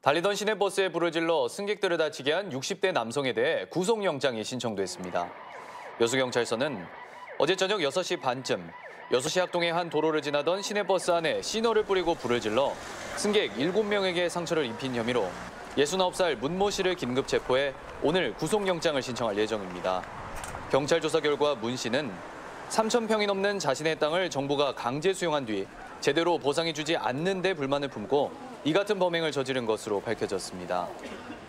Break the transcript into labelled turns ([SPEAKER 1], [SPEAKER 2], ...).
[SPEAKER 1] 달리던 시내버스에 불을 질러 승객들을 다치게 한 60대 남성에 대해 구속영장이 신청됐습니다. 여수경찰서는 어제 저녁 6시 반쯤 여수시 학동의 한 도로를 지나던 시내버스 안에 시너를 뿌리고 불을 질러 승객 7명에게 상처를 입힌 혐의로 69살 문모 씨를 긴급 체포해 오늘 구속영장을 신청할 예정입니다. 경찰 조사 결과 문 씨는 3,000평이 넘는 자신의 땅을 정부가 강제 수용한 뒤 제대로 보상해주지 않는 데 불만을 품고 이 같은 범행을 저지른 것으로 밝혀졌습니다.